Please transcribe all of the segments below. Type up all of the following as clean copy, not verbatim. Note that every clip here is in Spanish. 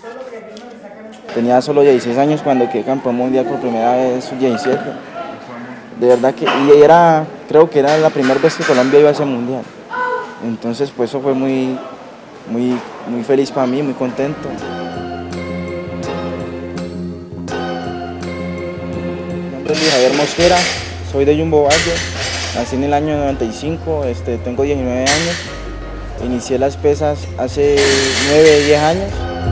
Tenía solo 16 años cuando quedé campeón mundial por primera vez, sub-17. De verdad que, creo que era la primera vez que Colombia iba a ese mundial. Entonces, pues eso fue muy feliz para mí, muy contento. Mi nombre es Luis Javier Mosquera, soy de Jumbo Valle, nací en el año 95, tengo 19 años, inicié las pesas hace 9, 10 años.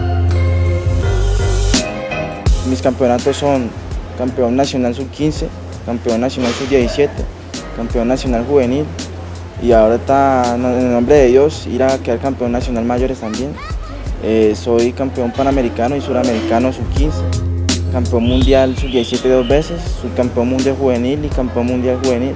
Mis campeonatos son campeón nacional sub-15, campeón nacional sub-17, campeón nacional juvenil y ahora está, en el nombre de Dios, ir a quedar campeón nacional mayores también. Soy campeón panamericano y suramericano sub-15, campeón mundial sub-17 2 veces, subcampeón mundial juvenil y campeón mundial juvenil.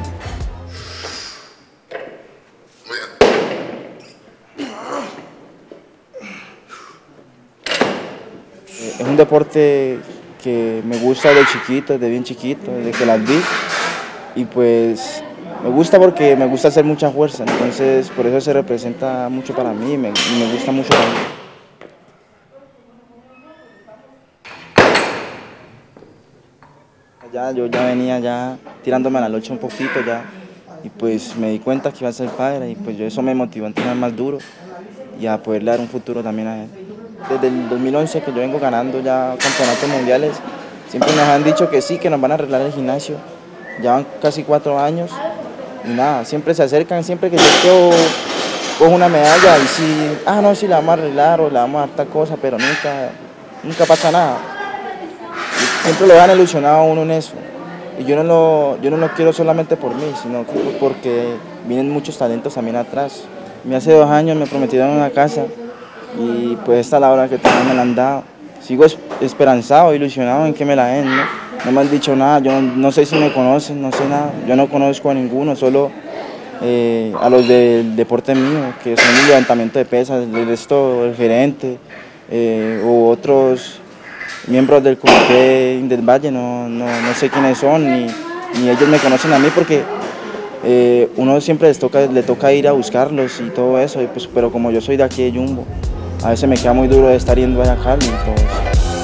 Es un deporte que me gusta desde chiquito, desde bien chiquito, desde que las vi, y pues me gusta porque me gusta hacer mucha fuerza, entonces por eso se representa mucho para mí y me gusta mucho para mí. Yo ya venía tirándome a la lucha un poquito ya, y pues me di cuenta que iba a ser padre y pues eso me motivó a entrenar más duro y a poderle dar un futuro también a él. Desde el 2011 que yo vengo ganando ya campeonatos mundiales, siempre nos han dicho que sí, que nos van a arreglar el gimnasio. Ya van casi 4 años y nada, siempre se acercan, siempre que yo cojo una medalla y sí la vamos a arreglar o la vamos a dar tal cosa, pero nunca pasa nada. Siempre lo dejan ilusionado a uno en eso. Y yo no lo quiero solamente por mí, sino porque vienen muchos talentos también atrás. Hace 2 años me prometieron una casa y pues esta es la hora que también me la han dado. Sigo esperanzado, ilusionado en que me la den, ¿no? No me han dicho nada, yo no sé si me conocen, no sé nada. Yo no conozco a ninguno, solo a los del deporte mío, que son el levantamiento de pesas, el resto, el gerente u otros miembros del comité del Valle, no sé quiénes son, ni ellos me conocen a mí porque uno siempre le toca ir a buscarlos y todo eso, y pues, pero como yo soy de aquí de Jumbo, a veces me queda muy duro de estar yendo allá a Cali y todo eso.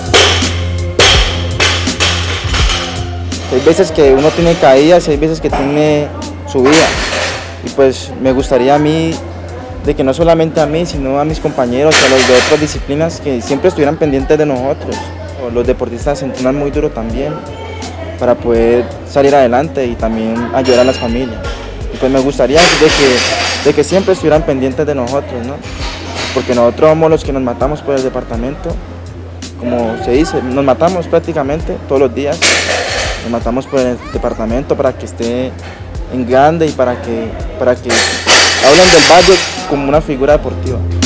Hay veces que uno tiene caídas, hay veces que tiene subidas, y pues me gustaría a mí, de que no solamente a mí, sino a mis compañeros, a los de otras disciplinas, que siempre estuvieran pendientes de nosotros. Los deportistas se entrenan muy duro también para poder salir adelante y también ayudar a las familias. Y pues me gustaría de que siempre estuvieran pendientes de nosotros, ¿no? Porque nosotros somos los que nos matamos por el departamento, como se dice, nos matamos prácticamente todos los días, nos matamos por el departamento para que esté en grande y para que hablen del Valle como una figura deportiva.